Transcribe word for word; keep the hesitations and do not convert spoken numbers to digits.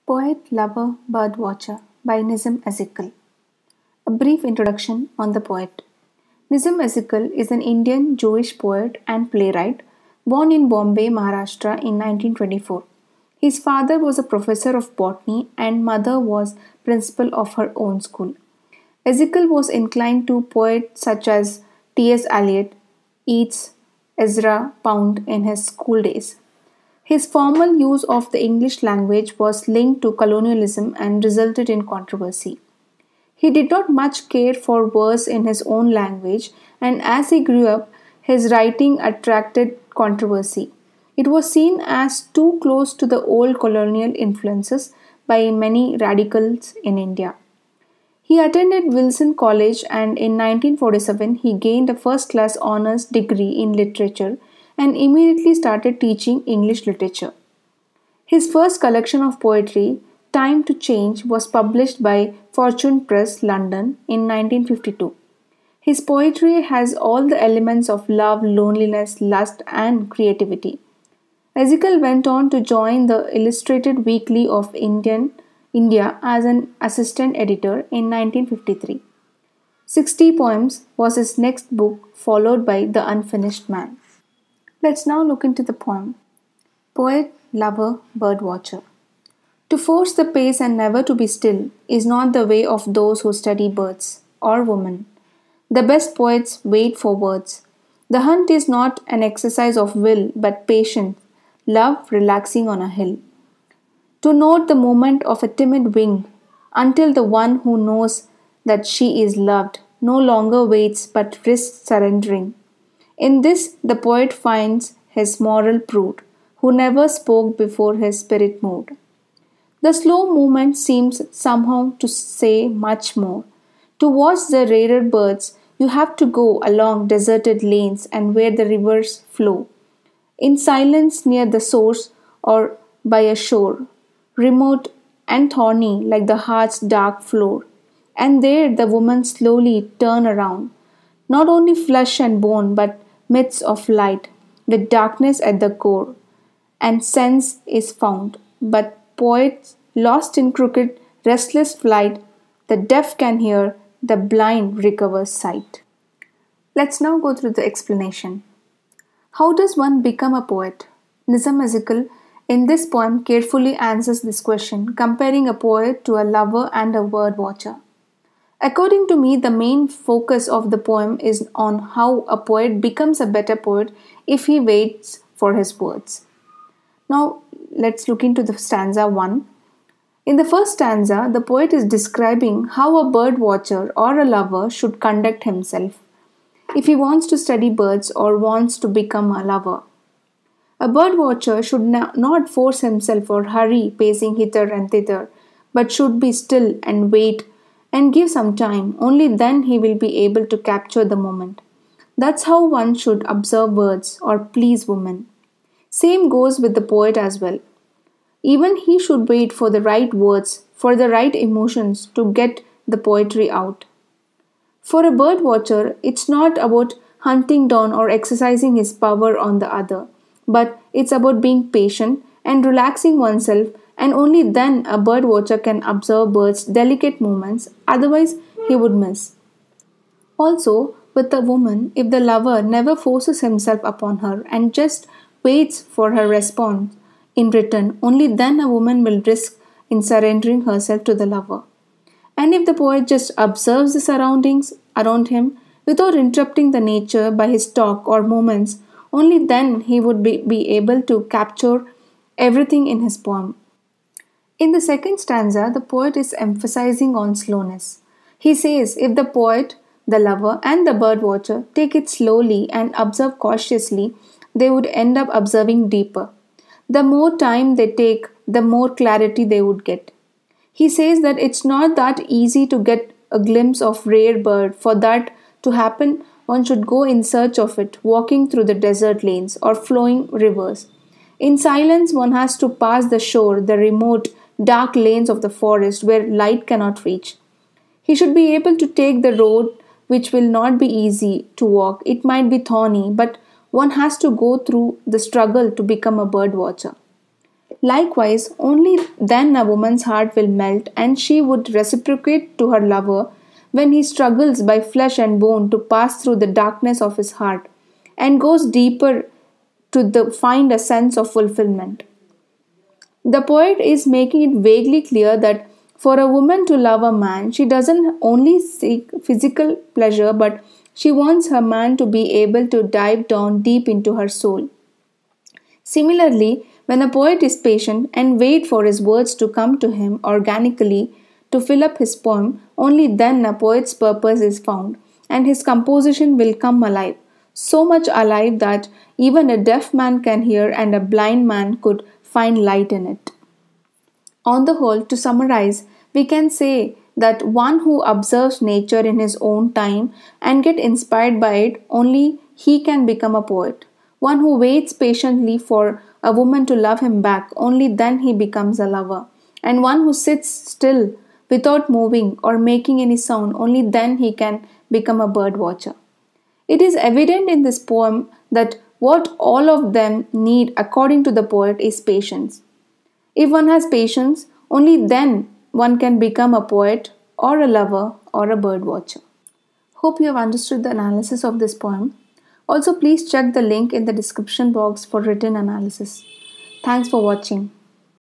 Poet, Lover, Birdwatcher by Nissim Ezekiel. A brief introduction on the poet. Nissim Ezekiel is an Indian Jewish poet and playwright born in Bombay, Maharashtra in nineteen twenty-four. His father was a professor of botany and mother was principal of her own school. Ezekiel was inclined to poets such as T S. Eliot, Yeats, Ezra Pound in his school days. His formal use of the English language was linked to colonialism and resulted in controversy. He did not much care for verse in his own language, and as he grew up, his writing attracted controversy. It was seen as too close to the old colonial influences by many radicals in India. He attended Wilson College and in nineteen forty-seven he gained a first class honors degree in literature and immediately started teaching English literature. His first collection of poetry, Time to Change, was published by Fortune Press, London in nineteen fifty-two. His poetry has all the elements of love, loneliness, lust, and creativity. Ezekiel went on to join the Illustrated Weekly of Indian, India as an assistant editor in nineteen fifty-three. sixty Poems was his next book, followed by The Unfinished Man. Let's now look into the poem. Poet, Lover, Birdwatcher. To force the pace and never to be still is not the way of those who study birds or women. The best poets wait for words. The hunt is not an exercise of will but patience, love relaxing on a hill. To note the movement of a timid wing until the one who knows that she is loved no longer waits but risks surrendering. In this, the poet finds his moral prude, who never spoke before his spirit moved. The slow movement seems somehow to say much more. To watch the rarer birds, you have to go along deserted lanes and where the rivers flow, in silence near the source or by a shore, remote and thorny like the heart's dark floor. And there the woman slowly turn around, not only flesh and bone but midst of light, with darkness at the core, and sense is found. But poets lost in crooked, restless flight, the deaf can hear, the blind recover sight. Let's now go through the explanation. How does one become a poet? Nissim Ezekiel in this poem carefully answers this question, comparing a poet to a lover and a word watcher. According to me, the main focus of the poem is on how a poet becomes a better poet if he waits for his words. Now, let's look into the stanza one. In the first stanza, the poet is describing how a bird watcher or a lover should conduct himself if he wants to study birds or wants to become a lover. A bird watcher should not force himself or hurry pacing hither and thither, but should be still and wait and give some time. Only then he will be able to capture the moment. That's how one should observe words or please women. Same goes with the poet as well. Even he should wait for the right words, for the right emotions to get the poetry out. For a bird watcher, it's not about hunting down or exercising his power on the other, but it's about being patient and relaxing oneself, and only then a bird watcher can observe birds' delicate movements, otherwise he would miss. Also, with a woman, if the lover never forces himself upon her and just waits for her response in return, only then a woman will risk in surrendering herself to the lover. And if the poet just observes the surroundings around him without interrupting the nature by his talk or movements, only then he would be, be able to capture everything in his poem. In the second stanza, the poet is emphasizing on slowness. He says if the poet, the lover, and the bird watcher take it slowly and observe cautiously, they would end up observing deeper. The more time they take, the more clarity they would get. He says that it's not that easy to get a glimpse of rare bird. For that to happen, one should go in search of it, walking through the desert lanes or flowing rivers. In silence, one has to pass the shore, the remote, dark lanes of the forest where light cannot reach. He should be able to take the road which will not be easy to walk. It might be thorny, but one has to go through the struggle to become a bird watcher. Likewise, only then a woman's heart will melt and she would reciprocate to her lover when he struggles by flesh and bone to pass through the darkness of his heart and goes deeper to the, find a sense of fulfillment. The poet is making it vaguely clear that for a woman to love a man, she doesn't only seek physical pleasure, but she wants her man to be able to dive down deep into her soul. Similarly, when a poet is patient and wait for his words to come to him organically to fill up his poem, only then a poet's purpose is found and his composition will come alive, so much alive that even a deaf man can hear and a blind man could find light in it. On the whole, to summarize, we can say that one who observes nature in his own time and get inspired by it, only he can become a poet. One who waits patiently for a woman to love him back, only then he becomes a lover. And one who sits still without moving or making any sound, only then he can become a bird watcher. It is evident in this poem that what all of them need, according to the poet, is patience. If one has patience, only then one can become a poet or a lover or a bird watcher. Hope you have understood the analysis of this poem. Also, please check the link in the description box for written analysis. Thanks for watching.